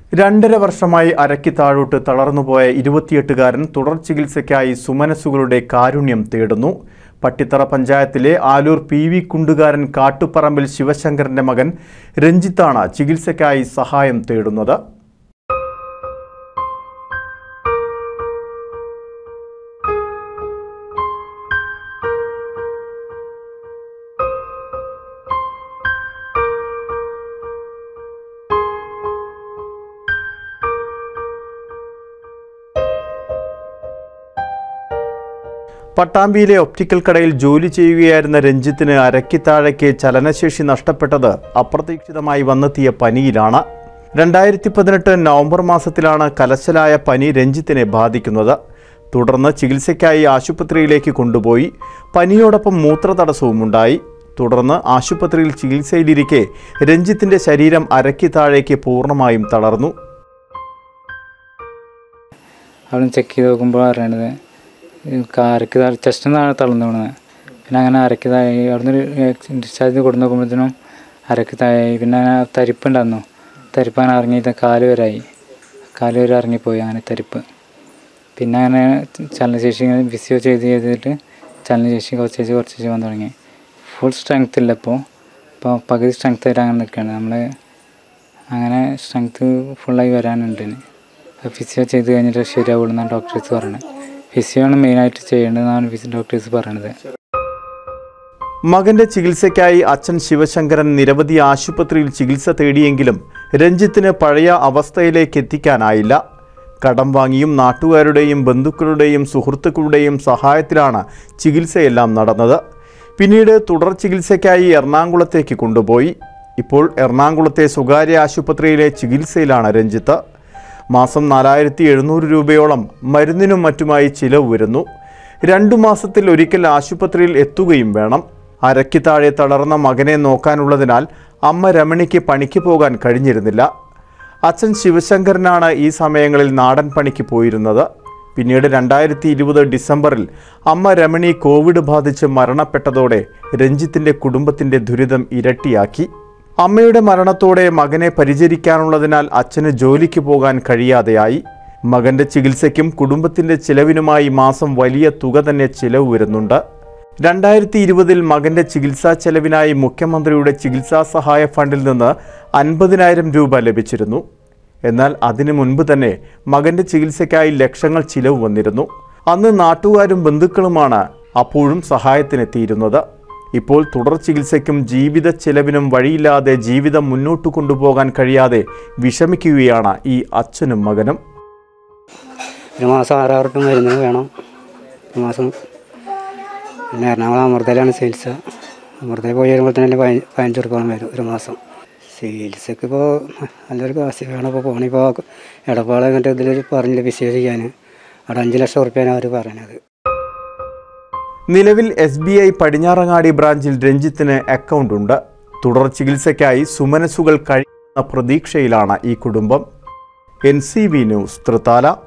2.5 വർഷമായി അരയ്ക്ക് താഴോട്ട് തളർന്നുപോയ 28-കാരൻ തുടർ ചികിത്സയ്ക്കായി സുമനസ്സുകളുടെ കാരുണ്യം തേടുന്നു. പട്ടിത്തറ പഞ്ചായത്തിലെ ആലൂർ PV കുണ്ടുകാരൻ കാട്ടുപറമ്പിൽ ശിവശങ്കരന്റെ മകൻ രഞ്ജിത്താണ് ചികിത്സയ്ക്കായി സഹായം തേടുന്നത്. പട്ടാമ്പിയിലെ ഒപ്റ്റിക്കൽ കടയിൽ ജോലി ചെയ്യുകയായിരുന്ന രഞ്ജിത്തിന് അരയ്ക്ക് താഴേക്ക് ചലനശേഷി നഷ്ടപ്പെട്ടത് അപ്രതീക്ഷിതമായി വന്നെത്തിയ പനിയിലാണ്. 2018 നവംബർ മാസത്തിലാണ് കലശലായ പനി രഞ്ജിത്തിനെ ബാധിക്കുന്നത്. തുടർന്ന് ചികിത്സയ്ക്കായി ആശുപത്രിയിലേക്ക് കൊണ്ടുപോയി. പനിയോടൊപ്പം മൂത്രതടസ്സവും ഉണ്ടായി. തുടർന്ന് ആശുപത്രിയിൽ ചികിത്സയിലിരിക്കെ രഞ്ജിത്തിന്റെ ശരീരം അരയ്ക്ക് താഴേക്ക് പൂർണ്ണമായും തളർന്നു. അവിടെ ചെക്ക് ചെയ്ത് നോക്കുമ്പോൾ അറിയണത് അരയ്ക്ക് ചെസ്റ്റ് നിന്നാണ് തളർന്നു വീണത്. പിന്നെ അങ്ങനെ അരയ്ക്ക് താഴെ അവിടുന്ന് ഡിസ്ചാർജ് കൊടുത്ത് നോക്കുമ്പോഴത്തേനും അരയ്ക്ക് താഴെ പിന്നെ അങ്ങനെ തരിപ്പുണ്ടായിരുന്നു. തരിപ്പ് അങ്ങനെ ഇറങ്ങിയിട്ട് കാല് വരെ ഇറങ്ങിപ്പോയി അങ്ങനെ തരിപ്പ്. പിന്നെ അങ്ങനെ ചലനശേഷി ഫിസിയോ ചെയ്തിട്ട് ചലനശേഷി കുറച്ച് വന്നു തുടങ്ങി. ഫുൾ സ്ട്രെങ്ത് ഇല്ല ഇപ്പോൾ പകുതി സ്ട്രെങ്ത് ആയിട്ട് അങ്ങനെ നിൽക്കുകയാണ്. നമ്മൾ അങ്ങനെ സ്ട്രെങ്ത് ഫുള്ളായി വരാനുണ്ട്. ഫിസിയോ ചെയ്ത് കഴിഞ്ഞിട്ട് ശരിയാവുള്ളൂ എന്നാണ് ഡോക്ടേഴ്സ് പറയുന്നത്. ഫിസിയോ ആണ് മെയിനായിട്ട് ചെയ്യേണ്ടതെന്നാണ് ഡോക്ടേഴ്സ് പറയണത്. മകന്റെ ചികിത്സയ്ക്കായി അച്ഛൻ ശിവശങ്കരൻ നിരവധി ആശുപത്രിയിൽ ചികിത്സ തേടിയെങ്കിലും രഞ്ജിത്തിന് പഴയ അവസ്ഥയിലേക്ക് എത്തിക്കാനായില്ല. കടം വാങ്ങിയും നാട്ടുകാരുടെയും ബന്ധുക്കളുടെയും സുഹൃത്തുക്കളുടെയും സഹായത്തിലാണ് ചികിത്സയെല്ലാം നടന്നത്. പിന്നീട് തുടർ ചികിത്സയ്ക്കായി എറണാകുളത്തേക്ക് കൊണ്ടുപോയി. ഇപ്പോൾ എറണാകുളത്തെ സ്വകാര്യ ആശുപത്രിയിലെ ചികിത്സയിലാണ് രഞ്ജിത്ത്. മാസം 4700 രൂപയോളം മരുന്നിനും മറ്റുമായി ചിലവ് വരുന്നു. 2 മാസത്തിൽ ഒരിക്കൽ ആശുപത്രിയിൽ എത്തുകയും വേണം. അരയ്ക്ക് താഴെ തളർന്ന മകനെ നോക്കാനുള്ളതിനാൽ അമ്മ രമണിക്ക് പണിക്ക് പോകാൻ കഴിഞ്ഞിരുന്നില്ല. അച്ഛൻ ശിവശങ്കരനാണ് ഈ സമയങ്ങളിൽ നാടൻ പണിക്ക് പോയിരുന്നത്. പിന്നീട് 2020 ഡിസംബറിൽ അമ്മ രമണി കോവിഡ് ബാധിച്ച് മരണപ്പെട്ടതോടെ രഞ്ജിത്തിന്റെ കുടുംബത്തിന്റെ ദുരിതം ഇരട്ടിയാക്കി. അമ്മയുടെ മരണത്തോടെ മകനെ പരിചരിക്കാനുള്ളതിനാൽ അച്ഛന് ജോലിക്ക് പോകാൻ കഴിയാതെയായി. മകന്റെ ചികിത്സയ്ക്കും കുടുംബത്തിന്റെ ചിലവിനുമായി മാസം വലിയ തുക തന്നെ ചിലവ് വരുന്നുണ്ട്. 2020 മകന്റെ ചികിത്സാ ചെലവിനായി മുഖ്യമന്ത്രിയുടെ ചികിത്സാ സഹായ ഫണ്ടിൽ നിന്ന് 50,000 രൂപ ലഭിച്ചിരുന്നു. എന്നാൽ അതിനു മുൻപ് തന്നെ മകന്റെ ചികിത്സയ്ക്കായി ലക്ഷങ്ങൾ ചിലവ് വന്നിരുന്നു. അന്ന് നാട്ടുകാരും ബന്ധുക്കളുമാണ് അപ്പോഴും സഹായത്തിനെത്തിയിരുന്നത്. ഇപ്പോൾ തുടർ ചികിത്സയ്ക്കും ജീവിത ചെലവിനും വഴിയില്ലാതെ ജീവിതം മുന്നോട്ട് കൊണ്ടുപോകാൻ കഴിയാതെ വിഷമിക്കുകയാണ് ഈ അച്ഛനും മകനും. ഒരു മാസം 6,000 രൂപ മരുന്ന് വേണം. ഒരു മാസം പിന്നെ എറണാകുളം അമൃതയിലാണ് ചികിത്സ. അമൃതയിൽ പോയി വരുമ്പോൾ തന്നെ 15 രൂപ വരും ഒരു മാസം. ചികിത്സക്ക് ഇപ്പോൾ നല്ലൊരു കാശ് വേണം. ഇപ്പോൾ പോണിപ്പോൾ ഇടപാട് എന്നിട്ട് ഇതിൽ പറഞ്ഞില്ല ഫിസിയോ ചെയ്യാൻ. അവിടെ 5 ലക്ഷം റുപ്യാണ് അവർ പറയണത്. നിലവിൽ SBI പടിഞ്ഞാറങ്ങാടി ബ്രാഞ്ചിൽ രഞ്ജിത്തിന് അക്കൗണ്ട് ഉണ്ട്. തുടർ ചികിത്സയ്ക്കായി സുമനസ്സുകൾ കഴിയുന്ന പ്രതീക്ഷയിലാണ് ഈ കുടുംബം. NCV news, Thrithala.